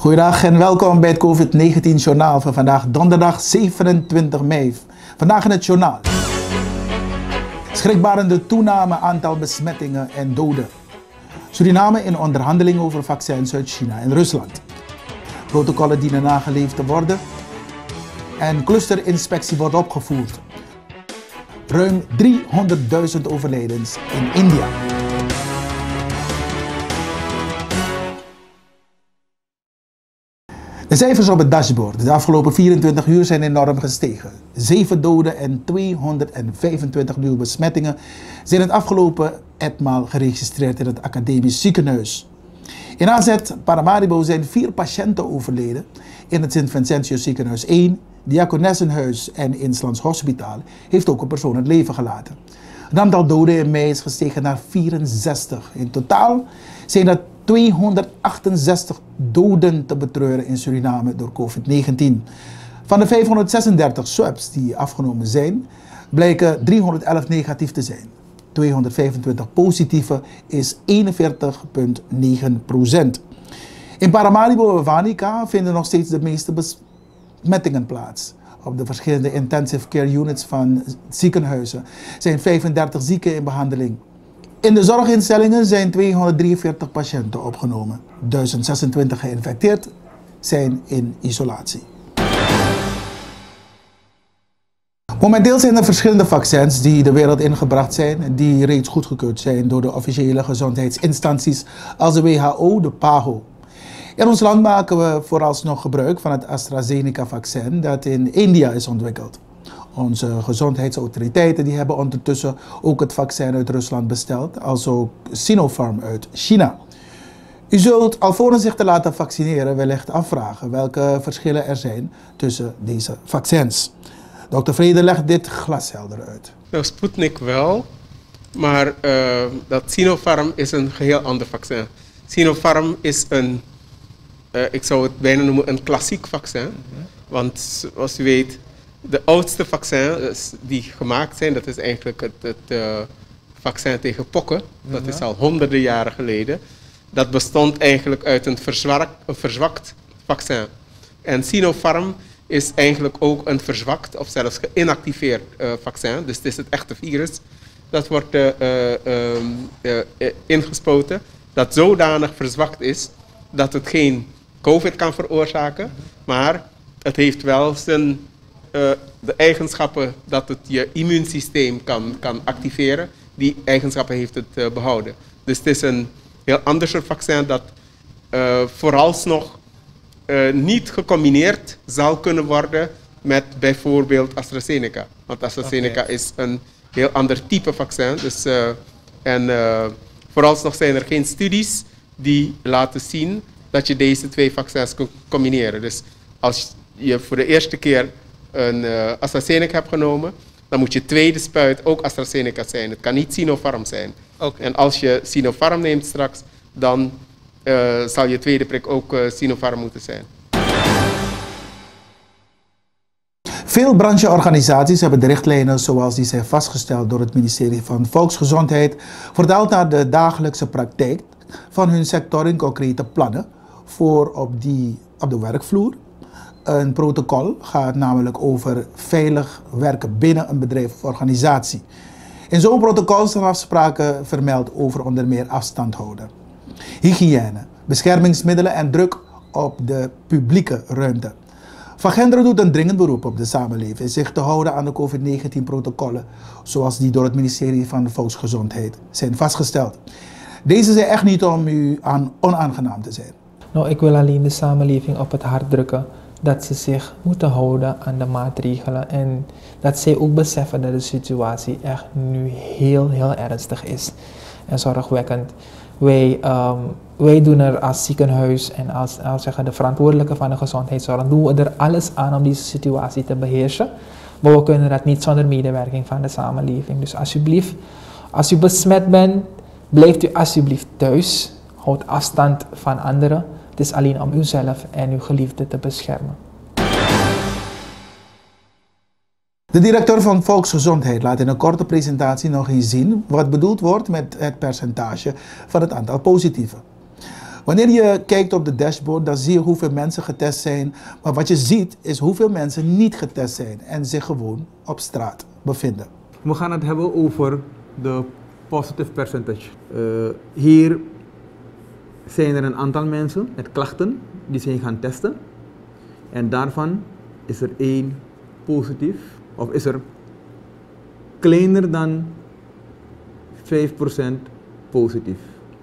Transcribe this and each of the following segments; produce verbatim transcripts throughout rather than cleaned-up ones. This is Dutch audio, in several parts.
Goedendag en welkom bij het COVID negentien journaal van vandaag donderdag zevenentwintig mei. Vandaag in het journaal. Schrikbarende toename aantal besmettingen en doden. Suriname in onderhandeling over vaccins uit China en Rusland. Protocollen dienen nageleefd te worden. En clusterinspectie wordt opgevoerd. Ruim driehonderdduizend overlijdens in India. De cijfers op het dashboard de afgelopen vierentwintig uur zijn enorm gestegen. Zeven doden en tweehonderdvijfentwintig nieuwe besmettingen zijn het afgelopen etmaal geregistreerd in het academisch ziekenhuis. In A Z Paramaribo zijn vier patiënten overleden. In het Sint-Vincentius ziekenhuis één, Diakonessenhuis en Inslands Hospitaal heeft ook een persoon het leven gelaten. Het aantal doden in mei is gestegen naar vierenzestig. In totaal zijn er tweehonderdachtenzestig doden te betreuren in Suriname door COVID negentien. Van de vijfhonderdzesendertig swabs die afgenomen zijn, blijken driehonderdelf negatief te zijn. tweehonderdvijfentwintig positieve is eenenveertig komma negen procent. In Paramaribo en Wanica vinden nog steeds de meeste besmettingen plaats. Op de verschillende intensive care units van ziekenhuizen zijn vijfendertig zieken in behandeling. In de zorginstellingen zijn tweehonderddrieënveertig patiënten opgenomen. duizend zesentwintig geïnfecteerd zijn in isolatie. Momenteel zijn er verschillende vaccins die de wereld ingebracht zijn, die reeds goedgekeurd zijn door de officiële gezondheidsinstanties als de W H O, de P A H O. In ons land maken we vooralsnog gebruik van het AstraZeneca-vaccin dat in India is ontwikkeld. Onze gezondheidsautoriteiten die hebben ondertussen ook het vaccin uit Rusland besteld, als ook Sinopharm uit China. U zult alvorens zich te laten vaccineren wellicht afvragen welke verschillen er zijn tussen deze vaccins. dokter Vrede legt dit glashelder uit. Nou, Sputnik wel, maar uh, dat Sinopharm is een geheel ander vaccin. Sinopharm is een, uh, ik zou het bijna noemen, een klassiek vaccin. Mm-hmm. Want zoals u weet, de oudste vaccins die gemaakt zijn, dat is eigenlijk het, het uh, vaccin tegen pokken. Dat is al honderden jaren geleden. Dat bestond eigenlijk uit een, verzwakt, een verzwakt vaccin. En Sinopharm is eigenlijk ook een verzwakt of zelfs geïnactiveerd uh, vaccin. Dus het is het echte virus. Dat wordt uh, uh, uh, uh, ingespoten. Dat zodanig verzwakt is dat het geen COVID kan veroorzaken. Maar het heeft wel zijn... Uh, de eigenschappen dat het je immuunsysteem kan, kan activeren, die eigenschappen heeft het uh, behouden. Dus het is een heel ander soort vaccin dat uh, vooralsnog uh, niet gecombineerd zal kunnen worden met bijvoorbeeld AstraZeneca. Want AstraZeneca okay. is een heel ander type vaccin. Dus, uh, en uh, vooralsnog zijn er geen studies die laten zien dat je deze twee vaccins kunt combineren. Dus als je voor de eerste keer een uh, AstraZeneca hebt genomen, dan moet je tweede spuit ook AstraZeneca zijn. Het kan niet Sinopharm zijn. Okay. En als je Sinopharm neemt straks, dan uh, zal je tweede prik ook uh, Sinopharm moeten zijn. Veel brancheorganisaties hebben de richtlijnen zoals die zijn vastgesteld door het ministerie van Volksgezondheid vertaald naar de dagelijkse praktijk van hun sector in concrete plannen voor op, die, op de werkvloer. Een protocol gaat namelijk over veilig werken binnen een bedrijf of organisatie. In zo'n protocol staan afspraken vermeld over onder meer afstand houden, hygiëne, beschermingsmiddelen en druk op de publieke ruimte. Van Genderen doet een dringend beroep op de samenleving zich te houden aan de COVID negentien protocollen, zoals die door het ministerie van Volksgezondheid zijn vastgesteld. Deze zijn echt niet om u aan onaangenaam te zijn. Nou, ik wil alleen de samenleving op het hart drukken dat ze zich moeten houden aan de maatregelen en dat zij ook beseffen dat de situatie echt nu heel, heel ernstig is en zorgwekkend. Wij, um, wij doen er als ziekenhuis en als, als zeggen, de verantwoordelijke van de gezondheidszorg, doen we er alles aan om deze situatie te beheersen. Maar we kunnen dat niet zonder medewerking van de samenleving. Dus alsjeblieft, als u besmet bent, blijft u alsjeblieft thuis. Houd afstand van anderen. Het is alleen om uzelf en uw geliefden te beschermen. De directeur van Volksgezondheid laat in een korte presentatie nog eens zien wat bedoeld wordt met het percentage van het aantal positieven. Wanneer je kijkt op de dashboard, dan zie je hoeveel mensen getest zijn. Maar wat je ziet is hoeveel mensen niet getest zijn en zich gewoon op straat bevinden. We gaan het hebben over de positive percentage. Uh, hier zijn er een aantal mensen met klachten die zijn gaan testen. En daarvan is er één positief, of is er kleiner dan vijf procent positief.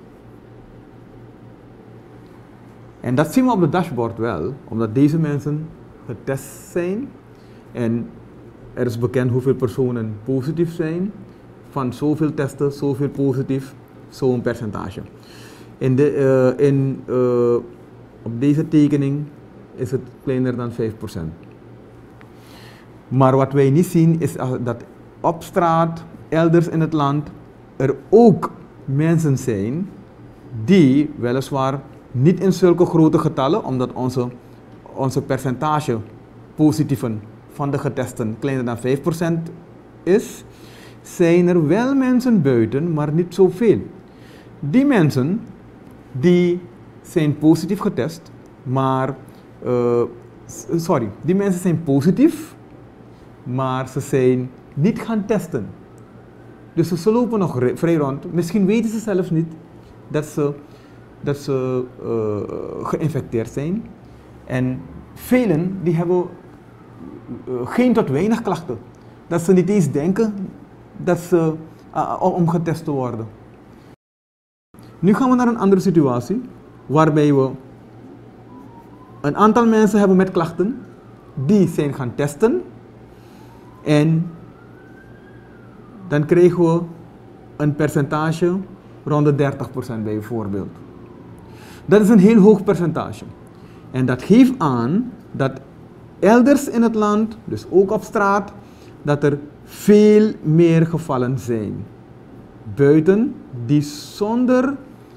En dat zien we op de dashboard wel, omdat deze mensen getest zijn en er is bekend hoeveel personen positief zijn. Van zoveel testen, zoveel positief, zo'n percentage. In de, uh, in, uh, op deze tekening is het kleiner dan vijf procent. Maar wat wij niet zien is dat op straat, elders in het land, er ook mensen zijn die weliswaar niet in zulke grote getallen, omdat onze, onze percentage positieven van de getesten kleiner dan vijf procent is, zijn er wel mensen buiten, maar niet zoveel. Die mensen die zijn positief getest, maar uh, sorry, die mensen zijn positief, maar ze zijn niet gaan testen. Dus ze lopen nog vrij rond. Misschien weten ze zelfs niet dat ze, dat ze uh, geïnfecteerd zijn. En velen die hebben uh, geen tot weinig klachten. Dat ze niet eens denken dat ze, uh, om getest te worden. Nu gaan we naar een andere situatie, waarbij we een aantal mensen hebben met klachten, die zijn gaan testen. En dan krijgen we een percentage rond de dertig procent bijvoorbeeld. Dat is een heel hoog percentage. En dat geeft aan dat elders in het land, dus ook op straat, dat er veel meer gevallen zijn. Buiten die zonder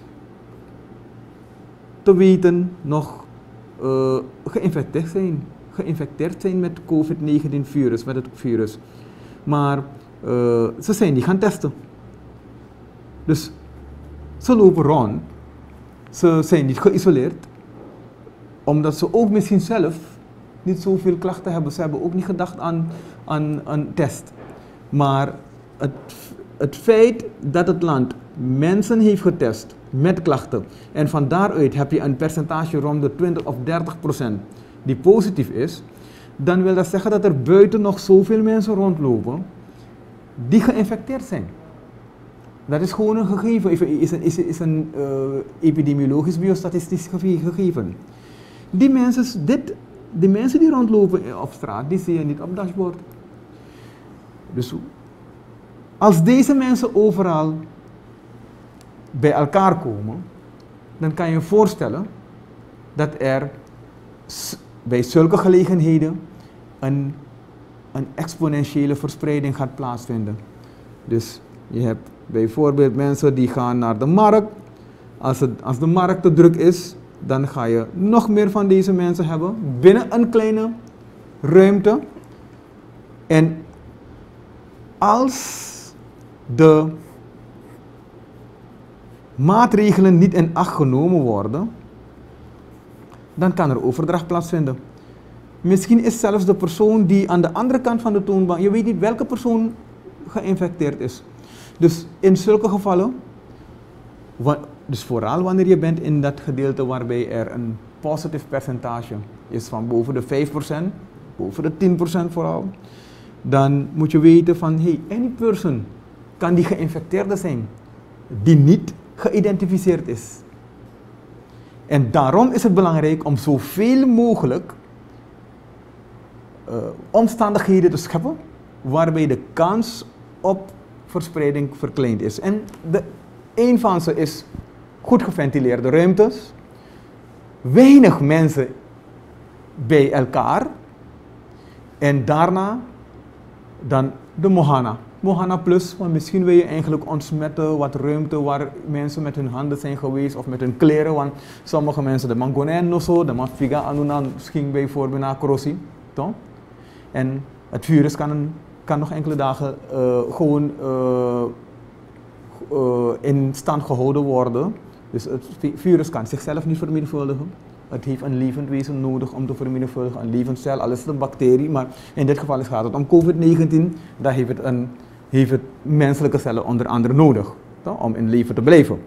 te weten nog uh, geïnfecteerd zijn. Geïnfecteerd zijn met COVID negentien virus, met het virus. Maar uh, ze zijn niet gaan testen. Dus ze lopen rond. Ze zijn niet geïsoleerd. Omdat ze ook misschien zelf niet zoveel klachten hebben. Ze hebben ook niet gedacht aan, aan een test. Maar het, het feit dat het land mensen heeft getest met klachten. En van daaruit heb je een percentage rond de twintig of dertig procent die positief is. Dan wil dat zeggen dat er buiten nog zoveel mensen rondlopen die geïnfecteerd zijn. Dat is gewoon een gegeven, is een, is, is een uh, epidemiologisch biostatistisch gegeven. Die mensen, dit, die mensen die rondlopen op straat, die zie je niet op dashboard. Dus als deze mensen overal bij elkaar komen, dan kan je je voorstellen dat er bij zulke gelegenheden een, een exponentiële verspreiding gaat plaatsvinden. Dus je hebt bijvoorbeeld mensen die gaan naar de markt. Als, het, als de markt te druk is, dan ga je nog meer van deze mensen hebben binnen een kleine ruimte. En als de maatregelen niet in acht genomen worden, dan kan er overdracht plaatsvinden. Misschien is zelfs de persoon die aan de andere kant van de toonbank, je weet niet welke persoon geïnfecteerd is. Dus in zulke gevallen, dus vooral wanneer je bent in dat gedeelte waarbij er een positief percentage is van boven de vijf procent, boven de tien procent vooral, dan moet je weten van, hey, any person kan die geïnfecteerde zijn, die niet geïdentificeerd is. En daarom is het belangrijk om zoveel mogelijk uh, omstandigheden te scheppen waarbij de kans op verspreiding verkleind is. En de, een van ze is goed geventileerde ruimtes, weinig mensen bij elkaar en daarna dan de Mohana. Mohana Plus, want misschien wil je eigenlijk ontsmetten wat ruimte waar mensen met hun handen zijn geweest of met hun kleren, want sommige mensen, de mangonen no zo, de mafiga anunan ging bijvoorbeeld naar Crossi, toch? En het virus kan, een, kan nog enkele dagen uh, gewoon uh, uh, in stand gehouden worden Dus het virus kan zichzelf niet vermenigvuldigen. Het heeft een levend wezen nodig om te vermenigvuldigen, een levend cel, al is het een bacterie. Maar in dit geval gaat het om COVID negentien, daar heeft het, een, heeft het menselijke cellen onder andere nodig, toch, om in leven te blijven.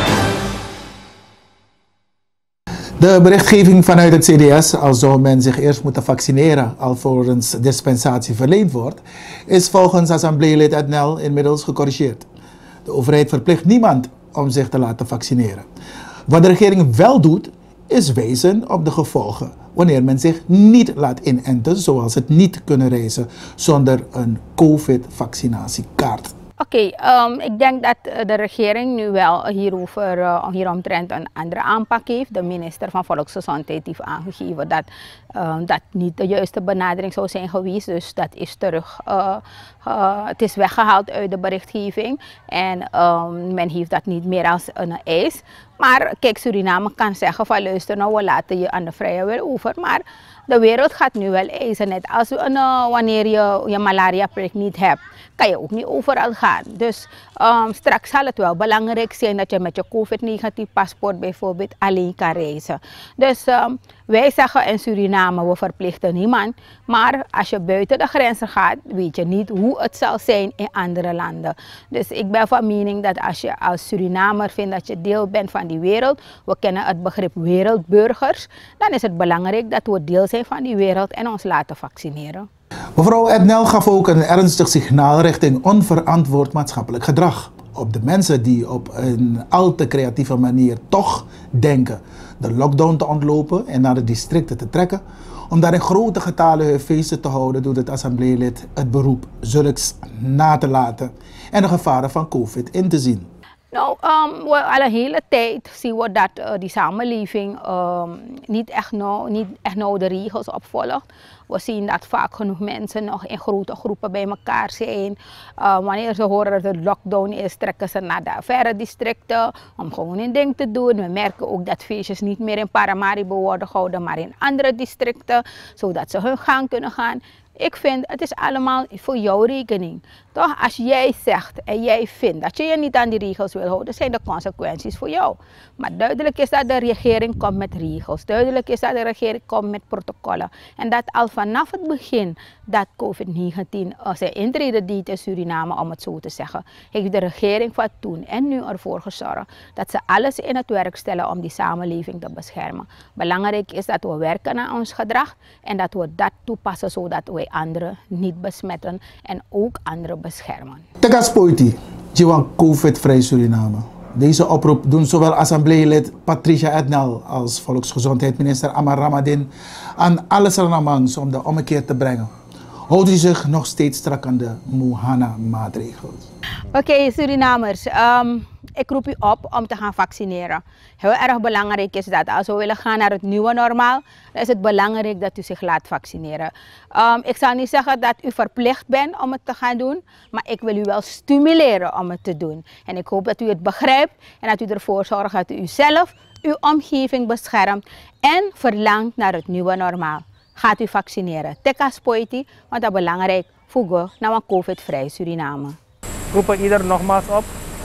De berichtgeving vanuit het C D S, al zou men zich eerst moeten vaccineren alvorens dispensatie verleend wordt, is volgens assembleelid Ednel inmiddels gecorrigeerd. De overheid verplicht niemand om zich te laten vaccineren. Wat de regering wel doet, is wijzen op de gevolgen wanneer men zich niet laat inenten, zoals het niet kunnen reizen zonder een COVID-vaccinatiekaart. Oké, okay, um, ik denk dat de regering nu wel hierover, uh, hieromtrent een andere aanpak heeft. De minister van Volksgezondheid heeft aangegeven dat uh, dat niet de juiste benadering zou zijn geweest. Dus dat is terug, uh, uh, het is weggehaald uit de berichtgeving en um, men heeft dat niet meer als een eis. Maar kijk, Suriname kan zeggen van luister nou, we laten je aan de vrije wil over. Maar de wereld gaat nu wel eisen. Net als uh, wanneer je je malaria-prik niet hebt, kan je ook niet overal gaan. Dus um, straks zal het wel belangrijk zijn dat je met je COVID negatief paspoort bijvoorbeeld alleen kan reizen. Dus um, wij zeggen in Suriname, we verplichten niemand. Maar als je buiten de grenzen gaat, weet je niet hoe het zal zijn in andere landen. Dus ik ben van mening dat als je als Surinamer vindt dat je deel bent van die wereld, we kennen het begrip wereldburgers, dan is het belangrijk dat we deel zijn van die wereld en ons laten vaccineren. Mevrouw Ednel gaf ook een ernstig signaal richting onverantwoord maatschappelijk gedrag. Op de mensen die op een al te creatieve manier toch denken de lockdown te ontlopen en naar de districten te trekken, om daar in grote getalen hun feesten te houden, doet het assembleelid het beroep zulks na te laten en de gevaren van COVID in te zien. Nou, um, we, al een hele tijd zien we dat uh, die samenleving um, niet, echt nou, niet echt nou de regels opvolgt. We zien dat vaak genoeg mensen nog in grote groepen bij elkaar zijn. Uh, wanneer ze horen dat de lockdown is, trekken ze naar de verre districten om gewoon een ding te doen. We merken ook dat feestjes niet meer in Paramaribo worden gehouden, maar in andere districten, zodat ze hun gang kunnen gaan. Ik vind, het is allemaal voor jouw rekening. Toch? Als jij zegt en jij vindt dat je je niet aan die regels wil houden, zijn de consequenties voor jou. Maar duidelijk is dat de regering komt met regels. Duidelijk is dat de regering komt met protocollen. En dat al vanaf het begin dat COVID negentien uh, zijn intrede deed in Suriname, om het zo te zeggen, heeft de regering van toen en nu ervoor gezorgd dat ze alles in het werk stellen om die samenleving te beschermen. Belangrijk is dat we werken aan ons gedrag en dat we dat toepassen zodat wij anderen niet besmetten en ook anderen beschermen. Tegas Poiti, Jiwan COVID-vrij Suriname. Deze oproep doen zowel assembleelid Patricia Ednel als volksgezondheidsminister Amar Ramadin aan alle Surinamangs om de ommekeer te brengen. Houdt u zich nog steeds strak aan de Mohana-maatregels? Oké, okay, Surinamers. Um, ik roep u op om te gaan vaccineren. Heel erg belangrijk is dat als we willen gaan naar het nieuwe normaal, dan is het belangrijk dat u zich laat vaccineren. Um, ik zal niet zeggen dat u verplicht bent om het te gaan doen, maar ik wil u wel stimuleren om het te doen. En ik hoop dat u het begrijpt en dat u ervoor zorgt dat u uzelf, uw omgeving beschermt en verlangt naar het nieuwe normaal. Gaat u vaccineren. Tekas Poiti, want dat is belangrijk voor naar een COVID-vrij Suriname. Ik roep ieder nogmaals op.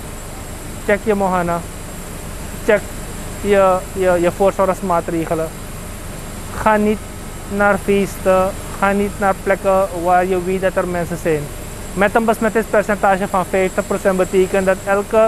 Check je Mohana. Check je, je, je voorzorgsmaatregelen. Ga niet naar feesten. Ga niet naar plekken waar je weet dat er mensen zijn. Met een besmettingspercentage van vijftig procent betekent dat elke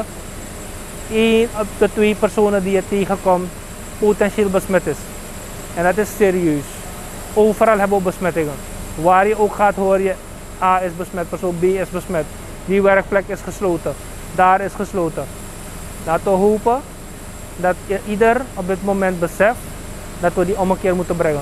één op de twee personen die je tegenkomt potentieel besmet is. En dat is serieus. Overal hebben we besmettingen. Waar je ook gaat hoor je A is besmet, persoon B is besmet. Die werkplek is gesloten. Daar is gesloten. Laten we hopen dat ieder op dit moment beseft dat we die ommekeer moeten brengen.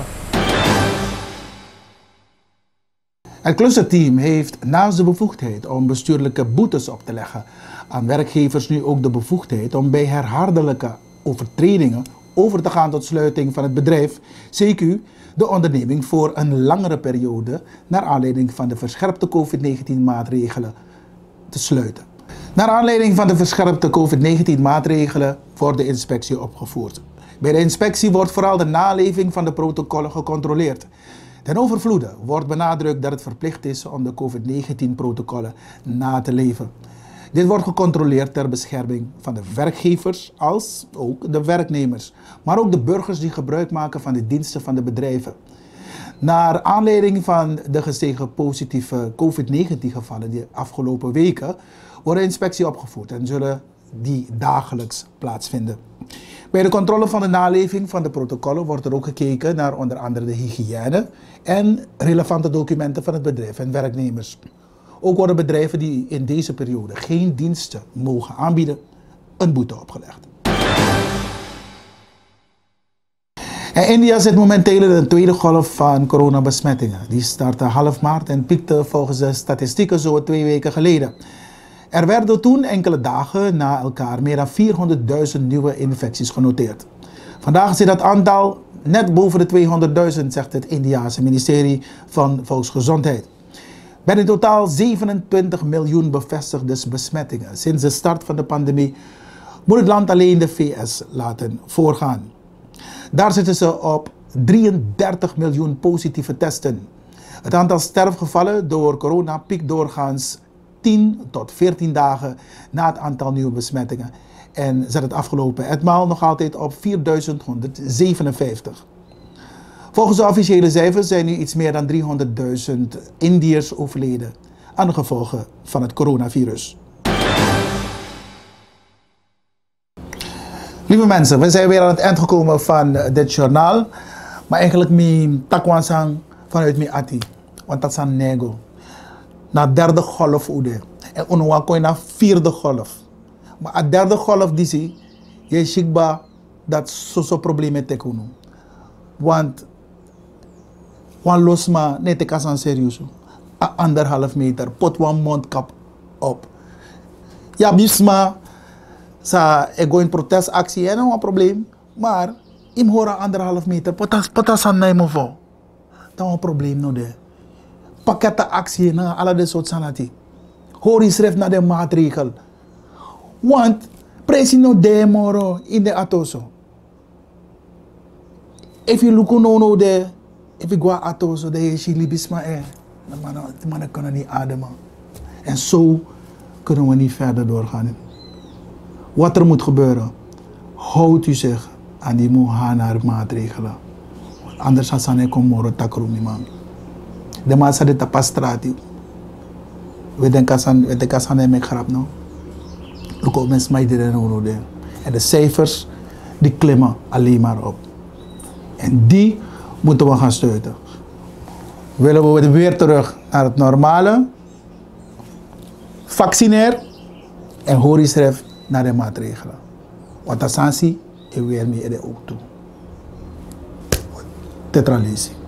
Het clusterteam heeft naast de bevoegdheid om bestuurlijke boetes op te leggen aan werkgevers nu ook de bevoegdheid om bij herhaaldelijke overtredingen over te gaan tot sluiting van het bedrijf, C Q, de onderneming voor een langere periode naar aanleiding van de verscherpte COVID negentien maatregelen te sluiten. Naar aanleiding van de verscherpte COVID negentien maatregelen wordt de inspectie opgevoerd. Bij de inspectie wordt vooral de naleving van de protocollen gecontroleerd. Ten overvloede wordt benadrukt dat het verplicht is om de COVID negentien protocollen na te leven. Dit wordt gecontroleerd ter bescherming van de werkgevers als ook de werknemers, maar ook de burgers die gebruik maken van de diensten van de bedrijven. Naar aanleiding van de gestegen positieve COVID negentien gevallen die afgelopen weken wordt een inspectie opgevoerd en zullen die dagelijks plaatsvinden. Bij de controle van de naleving van de protocollen wordt er ook gekeken naar onder andere de hygiëne en relevante documenten van het bedrijf en werknemers. Ook worden bedrijven die in deze periode geen diensten mogen aanbieden een boete opgelegd. En India zit momenteel in de tweede golf van coronabesmettingen. Die startte half maart en piekte volgens de statistieken zo twee weken geleden. Er werden toen enkele dagen na elkaar meer dan vierhonderdduizend nieuwe infecties genoteerd. Vandaag zit dat aantal net boven de tweehonderdduizend, zegt het Indiase ministerie van Volksgezondheid. Bij in totaal zevenentwintig miljoen bevestigde besmettingen sinds de start van de pandemie moet het land alleen de V S laten voorgaan. Daar zitten ze op drieëndertig miljoen positieve testen. Het aantal sterfgevallen door corona piekt doorgaans tien tot veertien dagen na het aantal nieuwe besmettingen en zet het afgelopen etmaal nog altijd op vierduizend honderdzevenenvijftig. Volgens de officiële cijfers zijn nu iets meer dan driehonderdduizend Indiërs overleden aan de gevolgen van het coronavirus. Lieve mensen, we zijn weer aan het eind gekomen van dit journaal. Maar eigenlijk mijn takwansang vanuit mijn ati. Want dat is een nego. Na derde golf ude. En onwakoi na vierde golf. Maar a derde golf die zie, je shikba dat zo'n probleem met tekunu. Want wan losma net te kasan serieus. A anderhalf meter, pot wan mondkap op. Ja, bisma. Sa ego in protestactie en een probleem, maar im hora anderhalf meter, potas potas aan mij mevrouw. Dat is een probleem no de. Pakketten actie na alle de soort sanati. Hoor je schrijft naar de maatregel. Want presi no de moro in de atoso. If you look no no de, if you go atoso de je chili bisma eh, de mannen de mannen kunnen niet ademen. En zo kunnen we niet verder doorgaan. Wat er moet gebeuren, houdt u zich aan die Mohanar maatregelen. Anders zal ik kom moro takrumi man. De man zei dat pas strati. We denken aan we denken aan hem grap no. Look op mensen mij die no de. En de cijfers die klimmen alleen maar op. En die moeten we gaan steunen. Willen we weer terug naar het normale? Vaccineer en hoor schrijf naar de maatregelen. Want dat sansi, ik wil me er ook toe. Tetralisi.